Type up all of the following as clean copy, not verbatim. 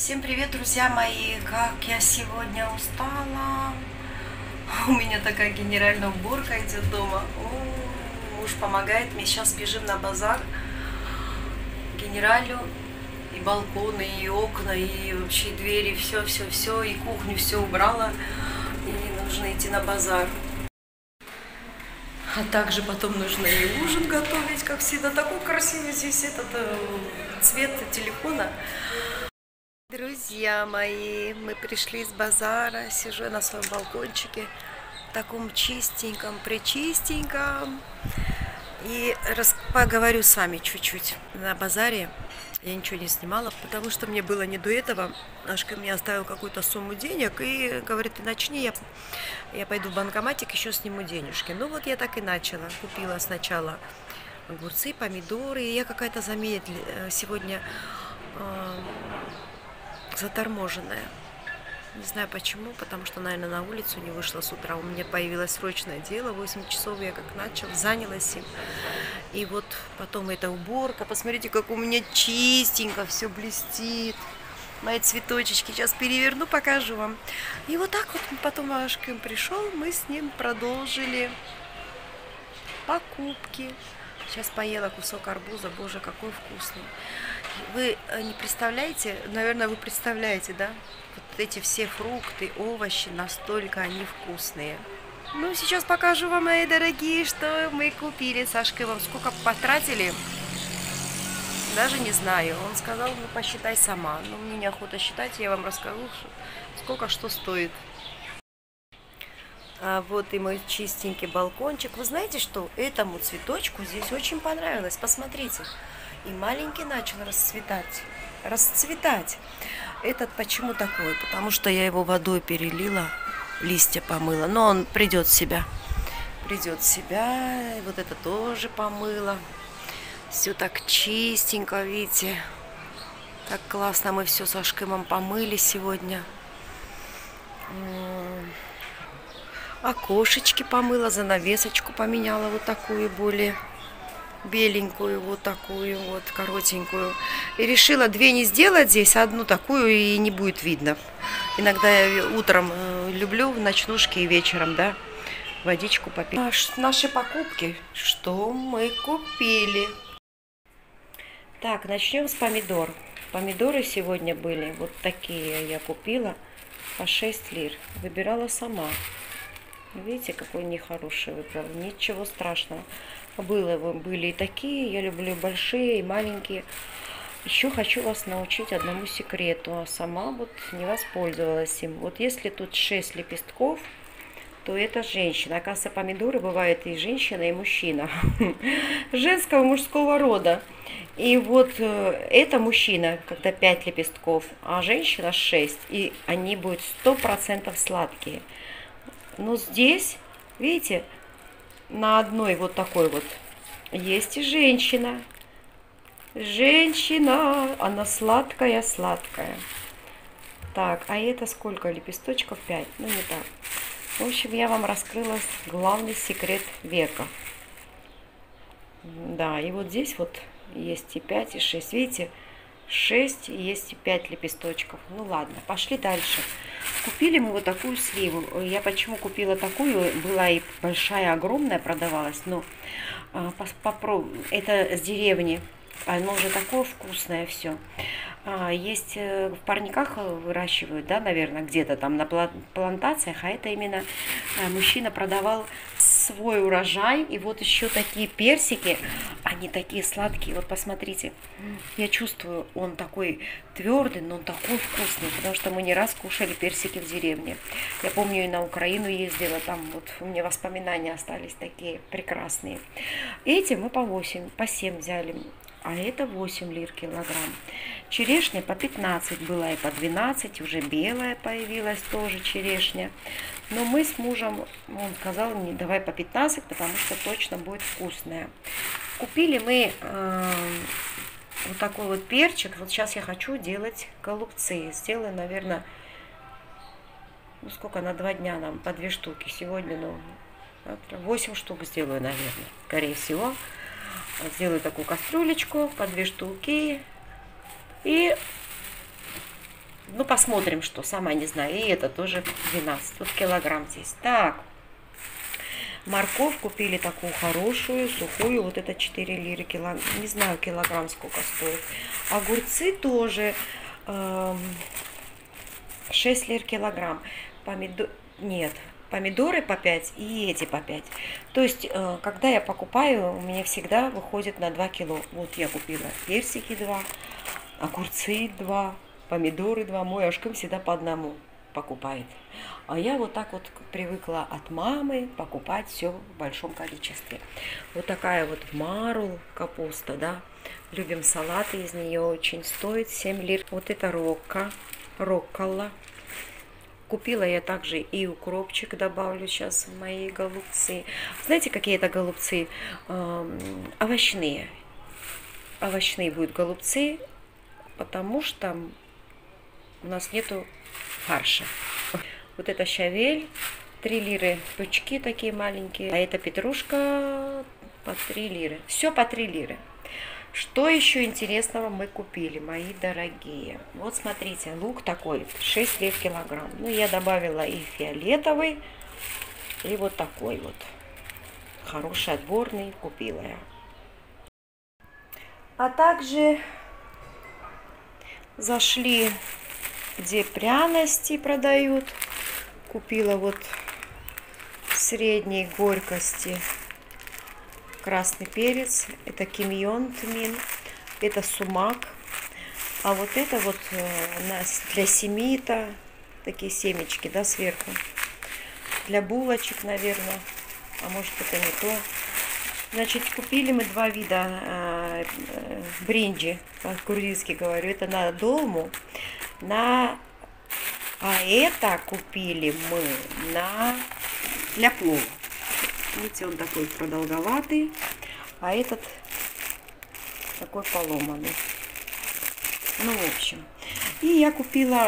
Всем привет, друзья мои! Как я сегодня устала! У меня такая генеральная уборка идет дома. Муж помогает мне. Сейчас бежим на базар. Генералю и балконы, и окна, и вообще двери, все, и кухню все убрала. И нужно идти на базар. А также потом нужно и ужин готовить, как всегда. Такой красивый здесь этот цвет телефона. Друзья мои, мы пришли с базара, сижу на своем балкончике, таком чистеньком, причистеньком. И поговорю с вами чуть-чуть. На базаре я ничего не снимала, потому что мне было не до этого. Ашка мне оставил какую-то сумму денег и говорит, ты начни, я пойду в банкоматик, еще сниму денежки. Ну вот я так и начала. Купила сначала огурцы, помидоры, и я какая-то сегодня заторможенная. Не знаю почему, потому что, наверное, на улицу не вышла с утра. У меня появилось срочное дело, 8 часов я как начала, занялась им. И вот потом эта уборка. Посмотрите, как у меня чистенько все блестит. Мои цветочечки. Сейчас переверну, покажу вам. И вот так вот потом Ашкин пришел, мы с ним продолжили покупки. Сейчас поела кусок арбуза. Боже, какой вкусный. Вы не представляете, наверное, вы представляете, да? Вот эти все фрукты, овощи, настолько они вкусные. Ну, сейчас покажу вам, мои дорогие, что мы купили. Сашка, вам сколько потратили? Даже не знаю. Он сказал, ну, посчитай сама. Но мне неохота считать, я вам расскажу, сколько что стоит. А вот и мой чистенький балкончик. Вы знаете, что этому цветочку здесь очень понравилось? Посмотрите. И маленький начал расцветать. Этот почему такой? Потому что я его водой перелила, листья помыла. Но он придет в себя. Придет в себя. И вот это тоже помыла. Все так чистенько, видите. Так классно. Мы все с Ашкимом помыли сегодня. Окошечки помыла, занавесочку поменяла вот такую более беленькую, вот такую вот коротенькую. И решила две не сделать здесь, одну такую, и не будет видно. Иногда я утром люблю в ночнушке и вечером, да, водичку попить. Наши покупки, что мы купили. Так, начнем с помидор. Помидоры сегодня были вот такие, я купила по 6 лир. Выбирала сама. Видите, какой нехороший выбрал. Ничего страшного. Были и такие. Я люблю большие и маленькие. Еще хочу вас научить одному секрету. А сама вот не воспользовалась им. Вот если тут 6 лепестков, то это женщина. Оказывается, помидоры бывают и женщина, и мужчина. Женского, мужского рода. И вот это мужчина, когда 5 лепестков, а женщина 6. И они будут 100% сладкие. Но здесь, видите, на одной вот такой вот есть и женщина. Женщина, она сладкая-сладкая. Так, а это сколько лепесточков? 5. Ну, не так. В общем, я вам раскрыла главный секрет века. Да, и вот здесь вот есть и 5, и 6. Видите, 6 и есть и 5 лепесточков. Ну ладно, пошли дальше. Купили мы вот такую сливу. Я почему купила такую? Была и большая, огромная продавалась. Но попробуй. Это с деревни. Оно уже такое вкусное все. Есть в парниках выращивают, да, наверное, где-то там на плантациях. А это именно мужчина продавал свой урожай. И вот еще такие персики. Они такие сладкие. Вот посмотрите. Я чувствую, он такой твердый, но он такой вкусный. Потому что мы не раз кушали персики в деревне. Я помню, и на Украину ездила. Там вот у меня воспоминания остались такие прекрасные. Эти мы по 7 взяли. А это 8 лир килограмм. Черешня по 15 была и по 12. Уже белая появилась тоже черешня. Но мы с мужем, он сказал мне, давай по 15, потому что точно будет вкусная. Купили мы вот такой вот перчик. Вот сейчас я хочу делать голубцы. Сделаю, наверное, ну сколько, на 2 дня нам, по 2 штуки. Сегодня, ну, 8 штук сделаю, наверное, скорее всего. Сделаю такую кастрюлечку по 2 штуки. И Ну, посмотрим, что, сама не знаю. И это тоже 12. Тут килограмм здесь. Так. Морковь купили такую хорошую, сухую. Вот это 4 лиры килограмм. Не знаю, килограмм сколько стоит. Огурцы тоже 6 лир килограмм. Нет, помидоры по 5 и эти по 5. То есть, когда я покупаю, у меня всегда выходит на 2 кило. Вот я купила персики 2, огурцы 2, помидоры 2. Мой Ашкым всегда по одному покупает. А я вот так вот привыкла от мамы покупать все в большом количестве. Вот такая вот марул капуста, да. Любим салаты из нее очень. Стоит 7 лир. Вот это роккола. Купила я также и укропчик, добавлю сейчас в мои голубцы. Знаете, какие это голубцы? Овощные. Овощные будут голубцы, потому что у нас нету фарша. Вот это щавель, 3 лиры пучки такие маленькие, а это петрушка по 3 лиры. Все по 3 лиры. Что еще интересного мы купили, мои дорогие? Вот смотрите, лук такой, 6 лир килограмм. Ну, я добавила и фиолетовый, и вот такой вот. Хороший, отборный, купила я. А также зашли, где пряности продают. Купила вот средней горькости красный перец, это кимьон, тмин, это сумак, а вот это вот для семита, такие семечки, да, сверху, для булочек, наверное, а может это не то. Значит, купили мы 2 вида бринджи, по-курдински говорю, это на долму, а это купили мы для плова. Видите, он такой продолговатый, а этот такой поломанный. Ну, в общем. И я купила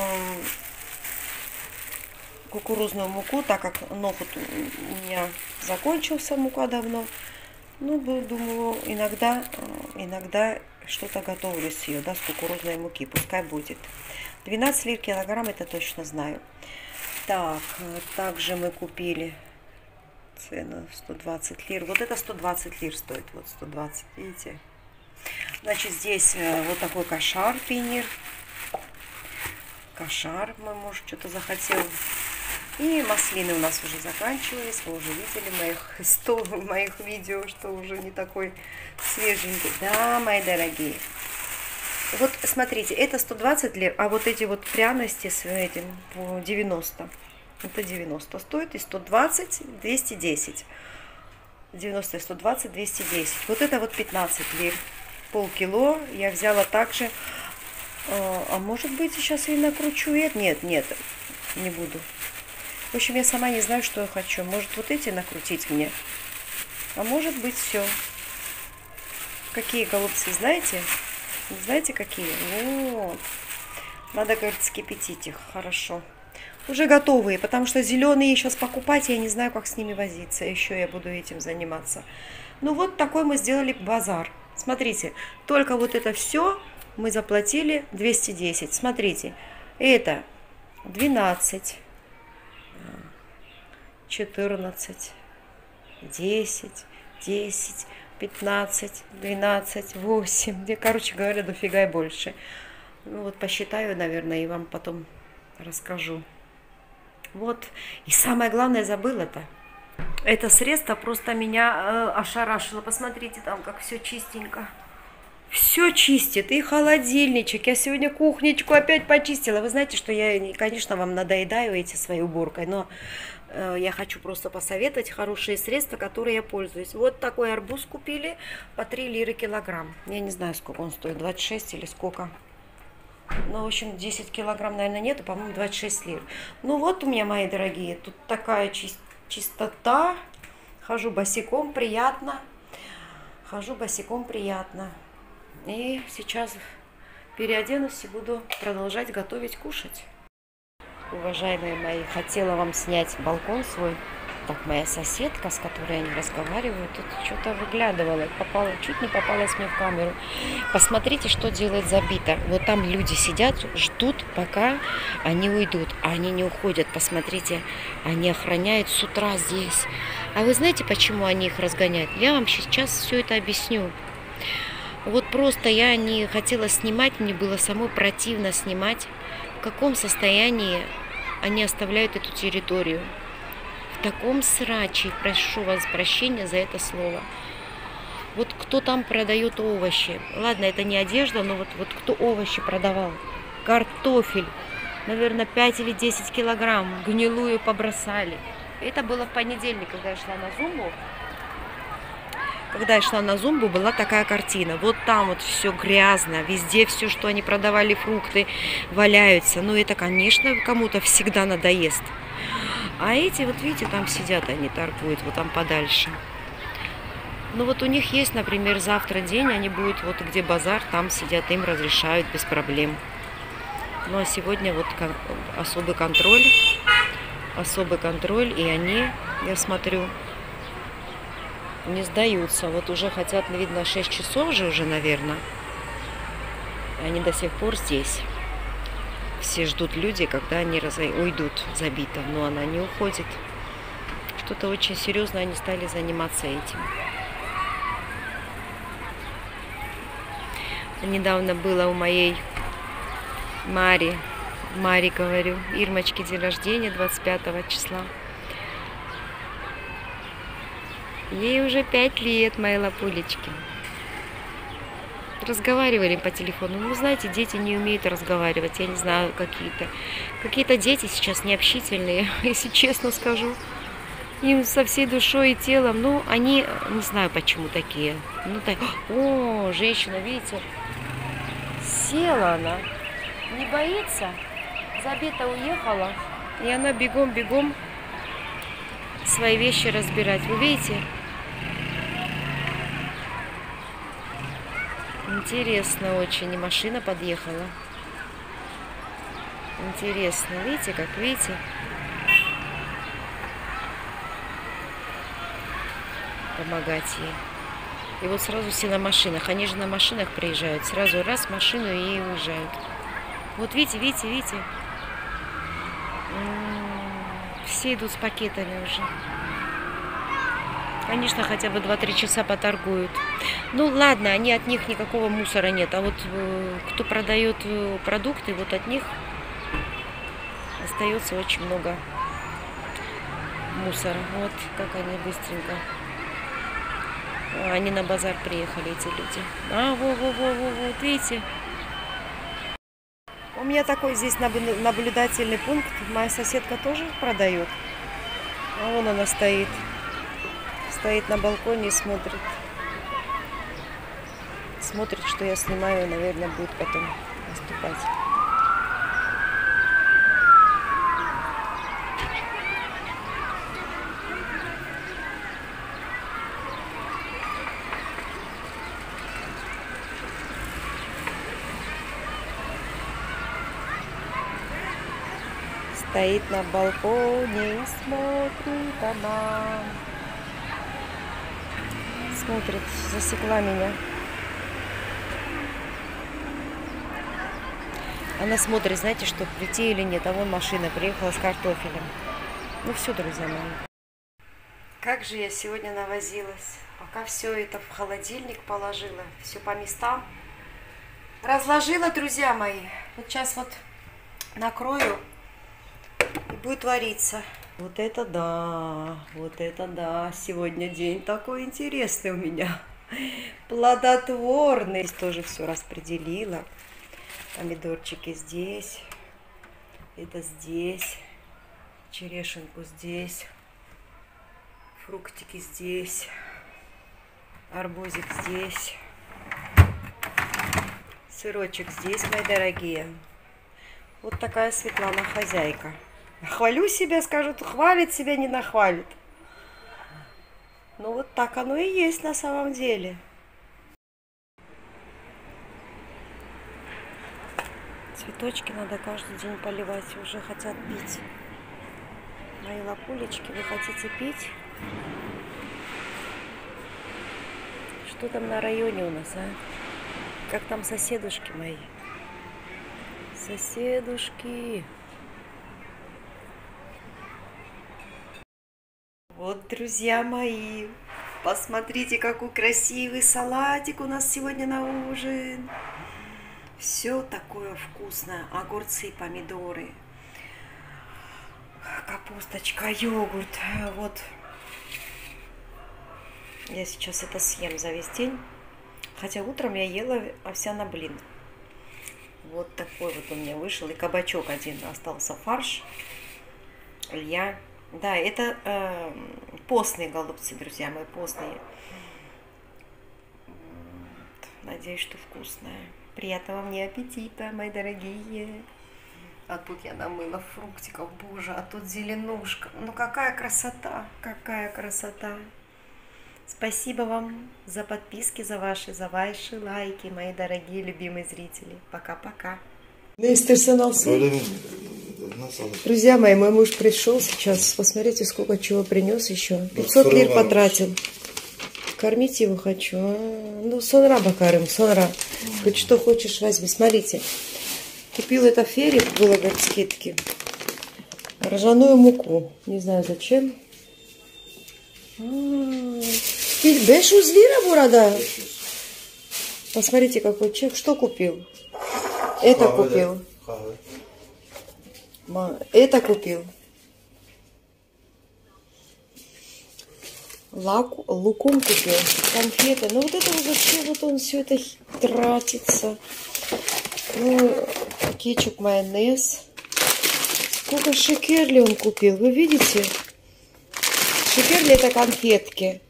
кукурузную муку, так как ноготь у меня закончился, мука давно. Ну, думаю, иногда что-то готовлю с ее, да, с кукурузной муки, пускай будет. 12 лир килограмм, это точно знаю. Так, также мы купили... Цена 120 лир. Вот это 120 лир стоит. Вот 120, видите? Значит, здесь вот такой кошар, пинир. Кошар, мы, может, что-то захотел. И маслины у нас уже заканчивались. Вы уже видели моих видео, что уже не такой свеженький. Да, мои дорогие. Вот, смотрите, это 120 лир, а вот эти вот пряности с этим 90. Это 90 стоит, и 120, 210. 90 и 120, 210. Вот это вот 15 лир. Полкило я взяла также. А может быть, сейчас я накручу. Нет, не буду. В общем, я сама не знаю, что я хочу. Может, вот эти накрутить мне. А может быть, все. Какие голубцы, знаете? Знаете, какие? Вот. Надо, говорит, скипятить их. Хорошо. Уже готовые, потому что зеленые сейчас покупать, я не знаю, как с ними возиться. Еще я буду этим заниматься. Ну вот такой мы сделали базар. Смотрите, только вот это все мы заплатили 210. Смотрите, это 12, 14, 10, 10, 15, 12, 8. Короче говоря, дофига и больше. Ну вот посчитаю, наверное, и вам потом расскажу. Вот. И самое главное, забыла-то. Это средство просто меня ошарашило. Посмотрите, там как все чистенько. Все чистит. И холодильничек. Я сегодня кухничку опять почистила. Вы знаете, что я, конечно, вам надоедаю эти своей уборкой, но я хочу просто посоветовать хорошие средства, которые я пользуюсь. Вот такой арбуз купили по 3 лиры килограмм. Я не знаю, сколько он стоит, 26 или сколько. Ну, в общем, 10 килограмм, наверное, нету, по-моему, 26 лир. Ну, вот у меня, мои дорогие, тут такая чистота. Хожу босиком, приятно. Хожу босиком, приятно. И сейчас переоденусь и буду продолжать готовить, кушать. Уважаемые мои, хотела вам снять балкон свой. Так, моя соседка, с которой они разговаривают, тут что-то выглядывала, попала, чуть не попалась мне в камеру. Посмотрите, что делает Забита. Вот там люди сидят, ждут, пока они уйдут, а они не уходят. Посмотрите, они охраняют с утра здесь. А вы знаете, почему они их разгоняют? Я вам сейчас все это объясню. Вот просто я не хотела снимать, мне было самой противно снимать, в каком состоянии они оставляют эту территорию. В таком сраче, прошу вас прощения за это слово. Вот кто там продает овощи? Ладно, это не одежда, но вот кто овощи продавал? Картофель, наверное, 5 или 10 килограмм, гнилую побросали. Это было в понедельник, когда я шла на зумбу. Когда я шла на зумбу, была такая картина. Вот там вот все грязно, везде все, что они продавали, фрукты, валяются. Ну, это, конечно, кому-то всегда надоест. А эти, вот видите, там сидят, они торгуют, вот там подальше. Ну, вот у них есть, например, завтра день, они будут, вот где базар, там сидят, им разрешают без проблем. Ну, а сегодня вот особый контроль, и они, я смотрю, не сдаются. Вот уже хотят, видно, 6 часов же уже, наверное. Они до сих пор здесь. Все ждут люди, когда они уйдут, Забита. Но она не уходит. Что-то очень серьезно они стали заниматься этим. Недавно было у моей Мари, говорю, Ирмочки день рождения 25 числа. Ей уже 5 лет, мои лапулечки. Разговаривали по телефону. Ну, знаете, дети не умеют разговаривать. Я не знаю, какие-то дети сейчас необщительные, если честно скажу. Им со всей душой и телом. Ну, они, не знаю, почему такие. Ну, так... О, женщина, видите, села она. Не боится. Забита уехала. И она бегом свои вещи разбирать. Вы видите? Интересно очень. И машина подъехала. Интересно. Видите, как видите? Помогать ей. И вот сразу все на машинах. Они же на машинах приезжают. Сразу раз в машину и уезжают. Вот видите. Все идут с пакетами уже. Конечно, хотя бы 2-3 часа поторгуют. Ну ладно, от них никакого мусора нет. А вот кто продает продукты, вот от них остается очень много мусора. Вот как они быстренько. Они на базар приехали, эти люди. Вот видите. У меня такой здесь наблюдательный пункт. Моя соседка тоже продает. А вон она стоит. Стоит на балконе и смотрит. Смотрит, что я снимаю, и, наверное, будет потом наступать. Стоит на балконе и смотрит она. Смотрит, засекла меня. Она смотрит, знаете, что прийти или нет. А вон машина приехала с картофелем. Ну все, друзья мои. Как же я сегодня навозилась. Пока все это в холодильник положила. Все по местам. Разложила, друзья мои. Вот сейчас вот накрою. И будет вариться. Вот это да, сегодня день такой интересный у меня, плодотворный. Здесь тоже все распределила, помидорчики здесь, это здесь, черешенку здесь, фруктики здесь, арбузик здесь, сырочек здесь, мои дорогие. Вот такая Светлана хозяйка. Хвалю себя, скажут, хвалит себя, не нахвалит. Ну вот так оно и есть на самом деле. Цветочки надо каждый день поливать, уже хотят пить. Мои лапулечки, вы хотите пить? Что там на районе у нас, а? Как там соседушки мои? Соседушки. Вот, друзья мои, посмотрите, какой красивый салатик у нас сегодня на ужин. Все такое вкусное. Огурцы, помидоры, капусточка, йогурт. Вот. Я сейчас это съем за весь день. Хотя утром я ела овсяный блин. Вот такой вот у меня вышел. И кабачок один остался, фарш. Да, это постные голубцы, друзья мои, постные. Надеюсь, что вкусное. Приятного мне аппетита, мои дорогие. А тут я намыла фруктиков, боже, а тут зеленушка. Ну какая красота, какая красота. Спасибо вам за подписки, за ваши лайки, мои дорогие любимые зрители. Пока-пока. Друзья мои, мой муж пришел сейчас. Посмотрите, сколько чего принес еще. 500 лир потратил. Кормить его хочу. Ну, сонра бакарым, сонра. Хоть что хочешь, возьми. Смотрите. Купил это фери, было, говорит, скидки. Ржаную муку. Не знаю зачем. Беш узлира burada. Посмотрите, какой чек. Что купил? Это купил. Это купил. Лукум купил. Конфеты. Ну вот это зачем вот он все это тратится? Ну, кетчуп, майонез. Сколько шекерли он купил. Вы видите? Шекерли это конфетки.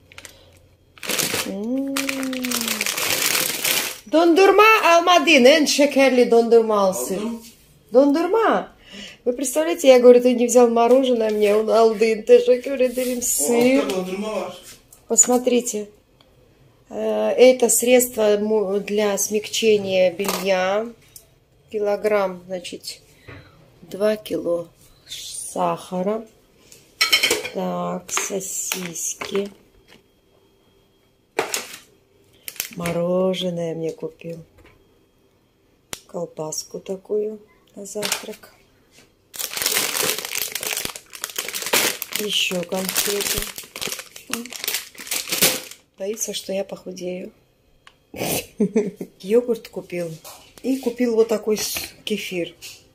Дондурма алмадин, эн шекерли дондурма алсын. Дондурма. Вы представляете, я говорю, ты не взял мороженое мне, он алдын, ты шекерли сыр. Посмотрите. Это средство для смягчения белья. Килограмм, значит, 2 кило сахара. Так, сосиски. Мороженое мне купил. Колбаску такую на завтрак. Еще конфеты. Боится, что я похудею. Йогурт купил. И купил вот такой кефир.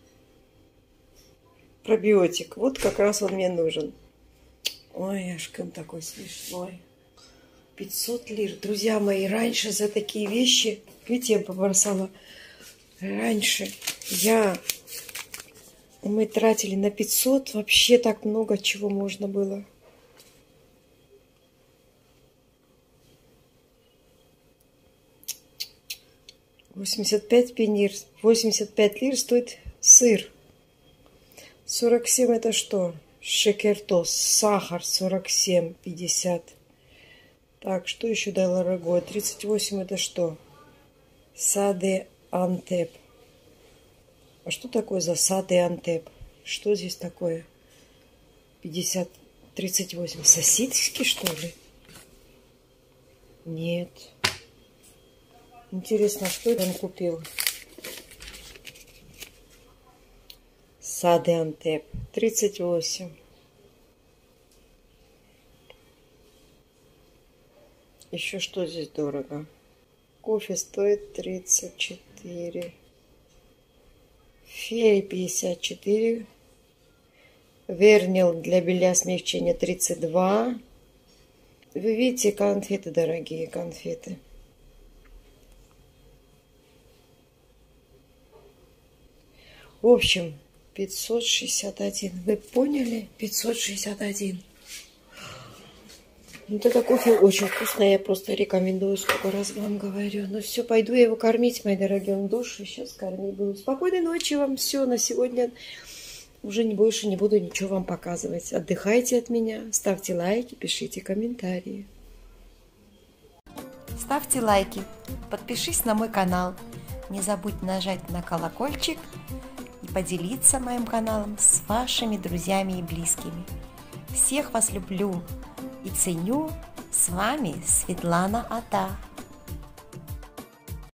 Пробиотик. Вот как раз он мне нужен. Ой, аж он такой смешной. 500 лир. Друзья мои, раньше за такие вещи, видите, я побросала. Раньше мы тратили на 500 вообще так много чего можно было. $85 лир стоит сыр. 47 это что? Шекертос, сахар 47,50. Так, что еще дорогое? 38 это что? Саде Антеп. А что такое за Саде Антеп? Что здесь такое? 50, 38. Сосиски, что ли? Нет. Интересно, что он купил? Саде Антеп. 38. Еще что здесь дорого? Кофе стоит 34. Фери 54. Вернил для белья смягчения 32. Вы видите, конфеты дорогие, конфеты. В общем, 561. Вы поняли? 561. Вот это кофе очень вкусное, я просто рекомендую, сколько раз вам говорю. Ну все, пойду я его кормить, мои дорогие, он в душе, сейчас кормить буду. Спокойной ночи вам, все, на сегодня уже больше не буду ничего вам показывать. Отдыхайте от меня, ставьте лайки, пишите комментарии. Ставьте лайки, подпишись на мой канал, не забудь нажать на колокольчик и поделиться моим каналом с вашими друзьями и близкими. Всех вас люблю и ценю. С вами Светлана Ата.